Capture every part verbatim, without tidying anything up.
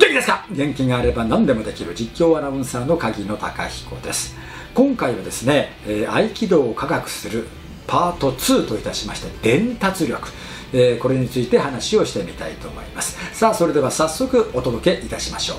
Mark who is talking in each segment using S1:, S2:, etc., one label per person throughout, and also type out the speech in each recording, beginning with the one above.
S1: 元気ですか？元気があれば何でもできる実況アナウンサーの鍵野貴彦です。今回はですね、えー、合気道を科学するパートツーといたしまして伝達力、えー、これについて話をしてみたいと思います。さあそれでは早速お届けいたしましょう。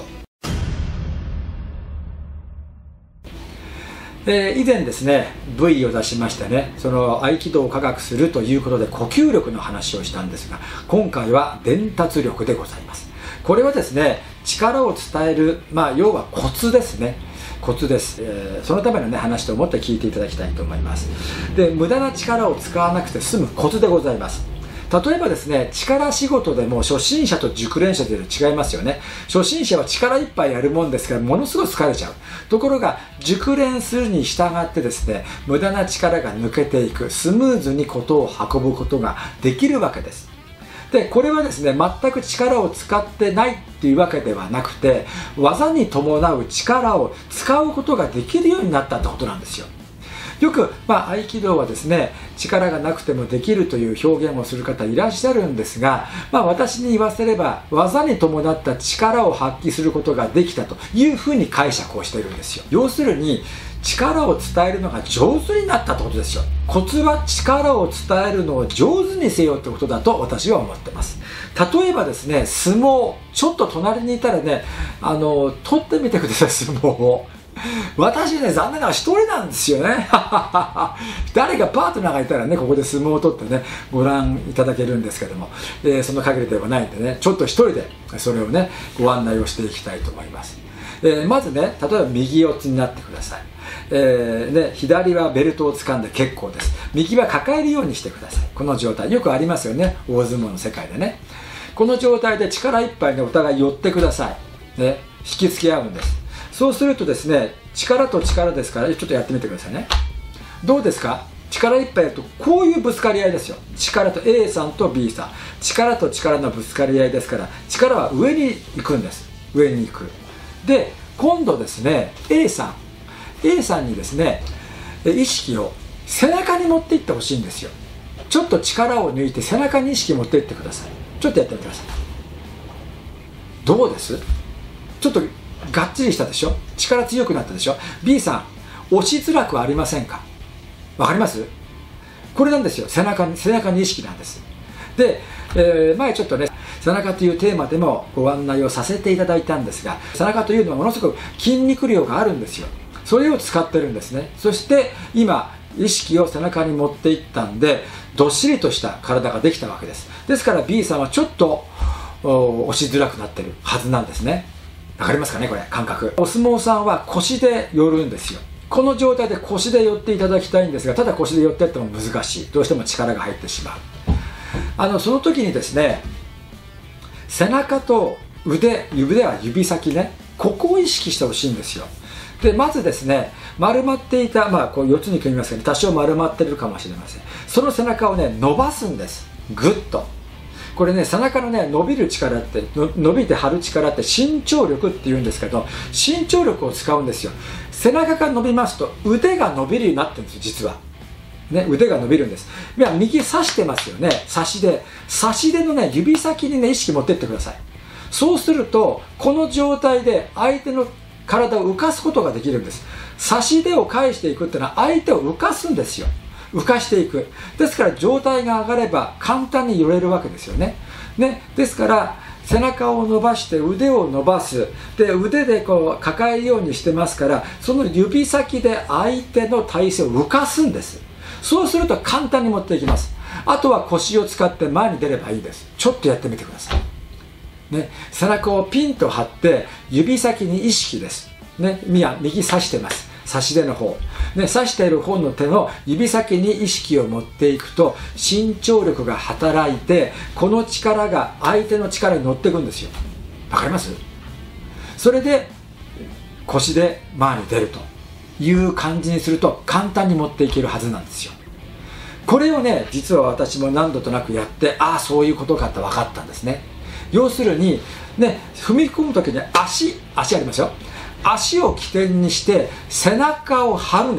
S1: えー、以前ですね ブイ を出しましてね、その合気道を科学するということで呼吸力の話をしたんですが、今回は伝達力でございます。これはですね、力を伝える、まあ要はコツですね。コツです、えー、そのためのね話と思って聞いていただきたいと思います。で、無駄な力を使わなくて済むコツでございます。例えばですね、力仕事でも初心者と熟練者で違いますよね。初心者は力いっぱいやるもんですからものすごい疲れちゃう。ところが熟練するに従ってですね、無駄な力が抜けていく、スムーズにことを運ぶことができるわけです。で、これはですね、全く力を使ってないっていうわけではなくて、技に伴う力を使うことができるようになったってことなんですよ。よく、まあ、合気道はですね、力がなくてもできるという表現をする方いらっしゃるんですが、まあ、私に言わせれば技に伴った力を発揮することができたというふうに解釈をしているんですよ。要するに力を伝えるのが上手になったってことですよ。コツは力を伝えるのを上手にせよってことだと私は思ってます。例えばですね、相撲、ちょっと隣にいたらね、あの取ってみてください、相撲を。私ね、残念ながら一人なんですよね。誰かパートナーがいたらね、ここで相撲を取ってね、ご覧いただけるんですけども、えー、その限りではないんでね、ちょっと一人でそれをね、ご案内をしていきたいと思います。えー、まずね、例えば右四つになってください。えーね、左はベルトを掴んで結構です。右は抱えるようにしてください。この状態、よくありますよね、大相撲の世界でね。この状態で力いっぱいでお互い寄ってください。ね、引きつけ合うんです。そうするとですね、力と力ですから、ちょっとやってみてくださいね。どうですか？力いっぱいやるとこういうぶつかり合いですよ。力と A さんと ビー さん、力と力のぶつかり合いですから、力は上に行くんです。上に行く。で、今度ですね、 A さん A さんにですね、意識を背中に持っていってほしいんですよ。ちょっと力を抜いて背中に意識を持っていってください。ちょっとやってみてください。どうです？ちょっとがっちりしたでしょ？力強くなったでしょ？ B さん、押しづらくありませんか？わかります？これなんですよ。背中に、背中に意識なんです。で、えー、前ちょっとね、背中というテーマでもご案内をさせていただいたんですが、背中というのはものすごく筋肉量があるんですよ。それを使ってるんですね。そして今意識を背中に持っていったんで、どっしりとした体ができたわけです。ですから B さんはちょっと押しづらくなってるはずなんですね。わかりますかね、これ感覚。お相撲さんは腰で寄るんですよ。この状態で腰で寄っていただきたいんですが、ただ腰で寄ってやっても難しい。どうしても力が入ってしまう。あのその時にですね、背中と腕、腕は指先ね、ここを意識してほしいんですよ。で、まずですね、丸まっていた、まあこうよっつに組みますけど、多少丸まってるかもしれません。その背中をね、伸ばすんです。ぐっと。これね、背中のね、伸びる力って、の伸びて張る力って伸長力って言うんですけど、伸長力を使うんですよ。背中が伸びますと腕が伸びるようになってるんですよ、実は。ね、腕が伸びるんです。いや、右刺してますよね、差し手。差し手のね、指先にね、意識持ってってください。そうすると、この状態で相手の体を浮かすことができるんです。差し手を返していくっていうのは相手を浮かすんですよ。浮かしていく。ですから状態が上がれば簡単に寄れるわけですよね。ね、ですから背中を伸ばして腕を伸ばす。で、腕でこう抱えるようにしてますから、その指先で相手の体勢を浮かすんです。そうすると簡単に持っていきます。あとは腰を使って前に出ればいいです。ちょっとやってみてください。ね、背中をピンと張って指先に意識です。ね、右指してます。差し手の方、ね、刺している方の手の指先に意識を持っていくと伸長力が働いて、この力が相手の力に乗っていくんですよ。わかります？それで腰で前に出るという感じにすると簡単に持っていけるはずなんですよ。これをね、実は私も何度となくやって、ああそういうことかって分かったんですね。要するにね、踏み込む時に足足ありますよ。足を起点にして背中を張るんです。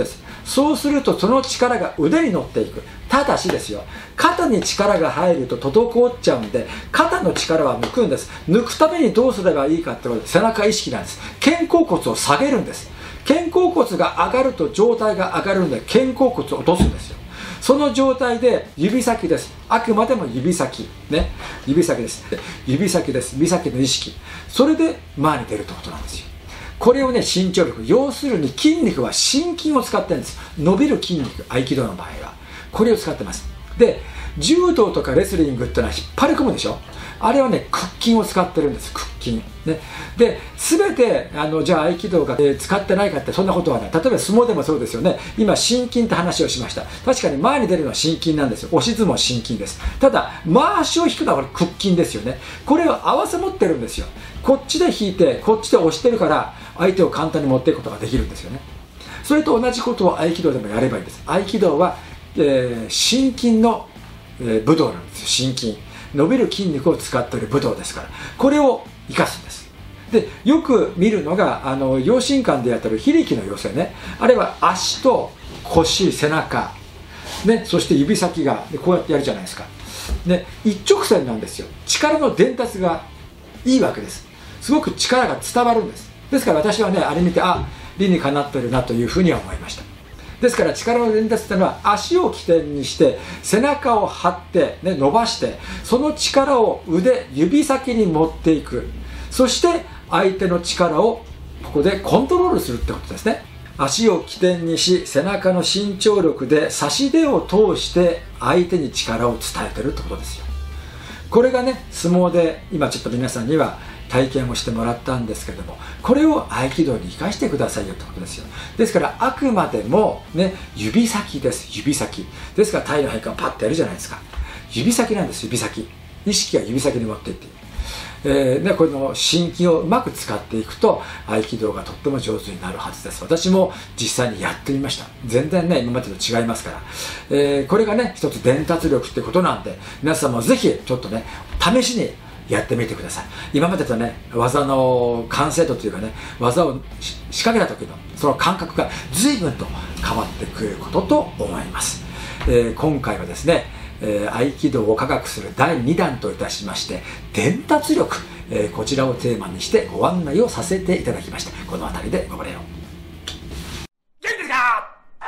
S1: そうするとその力が腕に乗っていく。ただしですよ、肩に力が入ると滞っちゃうんで、肩の力は抜くんです。抜くためにどうすればいいかってことで背中意識なんです。肩甲骨を下げるんです。肩甲骨が上がると上体が上がるんで、肩甲骨を落とすんですよ。その状態で指先です。あくまでも指先ね、指先です。指先です。指先の意識、それで前に出るってことなんですよ。これをね、伸長力、要するに筋肉は心筋を使ってるんです。伸びる筋肉、合気道の場合はこれを使ってます。で、柔道とかレスリングってのは引っ張り込むでしょ。あれはね、屈筋を使ってるんです。屈筋ね。で、全てあのじゃあ合気道が、えー、使ってないかってそんなことはない。例えば相撲でもそうですよね。今心筋って話をしました。確かに前に出るのは心筋なんですよ。押し相撲心筋です。ただ回しを引くのはこれ屈筋ですよね。これを合わせ持ってるんですよ。こっちで引いてこっちで押してるから相手を簡単に持っていくことができるんですよね。それと同じことを合気道でもやればいいんです。合気道は、えー、心筋の、えー、武道なんですよ。心筋、伸びる筋肉を使っている武道ですから、これを生かすんです。で、よく見るのがあの養心館でやってる非力の寄せね。あれは足と腰、背中、ね、そして指先がこうやってやるじゃないですか、ね、一直線なんですよ。力の伝達がいいわけです。すごく力が伝わるんです。ですから私はね、あれ見て、あ、理にかなってるなというふうには思いました。ですから力の伝達というのは足を起点にして背中を張って、ね、伸ばして、その力を腕、指先に持っていく。そして相手の力をここでコントロールするってことですね。足を起点にし、背中の伸長力で差し手を通して相手に力を伝えてるってことですよ。これがね、相撲で今ちょっと皆さんには体験をしてもらったんですけれども、これを合気道に生かしてくださいよってことですよ。ですからあくまでもね、指先です。指先ですから体の変化をパッてやるじゃないですか。指先なんです。指先、意識が指先に持っていっている。えーね、この心筋をうまく使っていくと合気道がとっても上手になるはずです。私も実際にやってみました。全然ね、今までと違いますから、えー、これがね、一つ伝達力ってことなんで、皆さんもぜひちょっとね、試しにやってみてください。今までとね、技の完成度というかね、技を仕掛けた時のその感覚が随分と変わってくることと思います。えー、今回はですね、えー、合気道を科学するだいにだんといたしまして、伝達力、えー、こちらをテーマにしてご案内をさせていただきました。この辺りでご無礼を。元気ですか？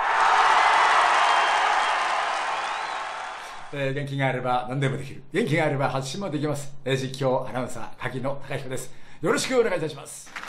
S1: えー、元気があれば何でもできる。元気があれば発信もできます。えー、実況アナウンサー柿野貴彦です。よろしくお願いいたします。